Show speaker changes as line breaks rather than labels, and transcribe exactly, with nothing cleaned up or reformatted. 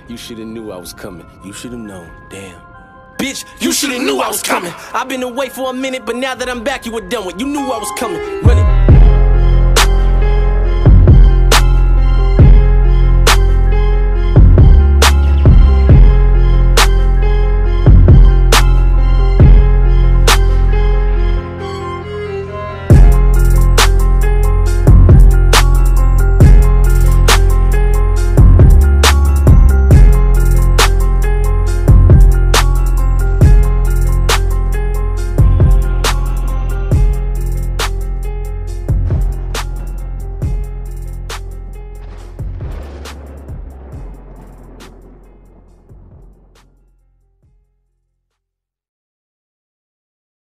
You should've knew I was coming. You should've known, damn. Bitch, you should've knew I was coming. I've been away for a minute, but now that I'm back, you were done with. You knew I was coming. Running